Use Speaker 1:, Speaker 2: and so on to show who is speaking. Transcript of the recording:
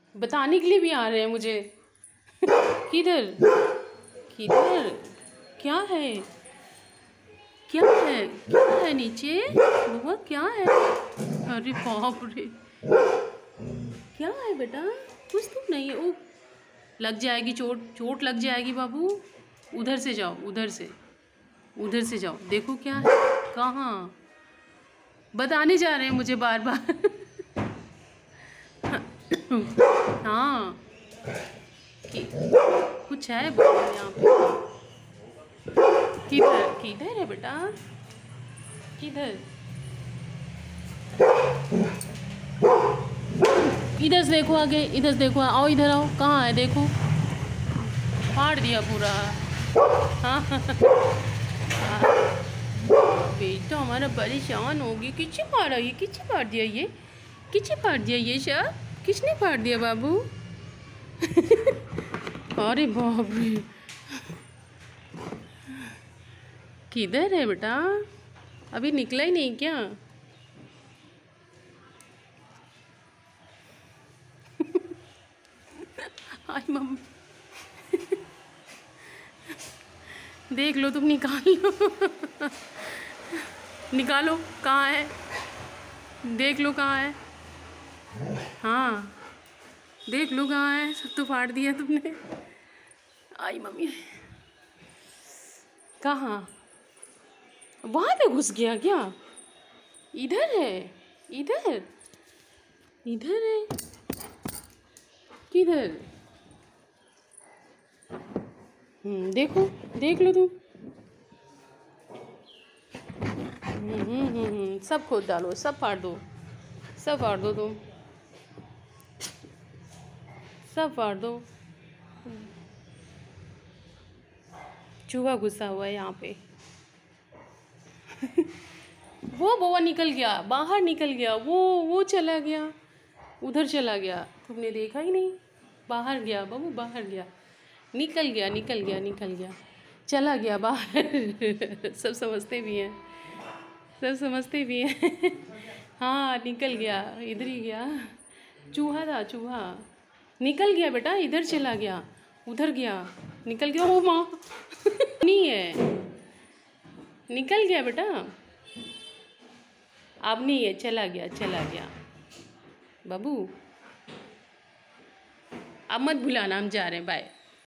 Speaker 1: बताने के लिए भी आ रहे हैं मुझे। किधर किधर? क्या है? क्या है? क्या है नीचे? बाबा क्या है? अरे बाप रे, क्या है बेटा? कुछ तो नहीं है। ओ, लग जाएगी चोट, चोट लग जाएगी बाबू। उधर से जाओ, उधर से जाओ। देखो क्या है। कहाँ? बताने जा रहे हैं मुझे बार बार। हाँ, कुछ है बाबू यहाँ पे। किधर किधर है बेटा? किधर? इधर से देखो आगे, इधर से देखो। आओ इधर आओ। कहाँ है? देखो, फाड़ दिया पूरा। हाँ। बेटा हमारा परेशान हो गया। किसने फाड़ा? ये किसने फाड़ दिया? ये किसने फाड़ दिया? ये सब किसने फाड़ दिया बाबू? अरे बाप रे, किधर है बेटा? अभी निकला ही नहीं क्या? हाय मम्मी, देख लो तुम, निकाल लो। निकालो, कहाँ है? देख लो कहाँ है। हाँ, देख लो कहाँ है। सब तो फाड़ दिया तुमने। आई मम्मी, कहाँ? वहाँ पे घुस गया क्या? इधर है, इधर इधर है। किधर? देखो, देख लो तुम। सब खोद डालो, सब फाड़ दो, सब फाड़ दो तुम, सब फाड़ दो। चूहा घुसा हुआ है यहाँ पे। वो निकल गया, बाहर निकल गया। वो चला गया, उधर चला गया। तुमने देखा ही नहीं? बाहर गया बाबू, बाहर गया। निकल गया, निकल गया, निकल गया, चला गया बाहर। सब समझते भी हैं, सब समझते भी हैं। हाँ, निकल गया, इधर ही गया। चूहा था, चूहा निकल गया बेटा, इधर चला गया, उधर गया, निकल गया। ओ माँ, नहीं है, निकल गया बेटा। अब नहीं है, चला गया, चला गया बाबू। अब मत भुलाना, हम जा रहे हैं, बाय।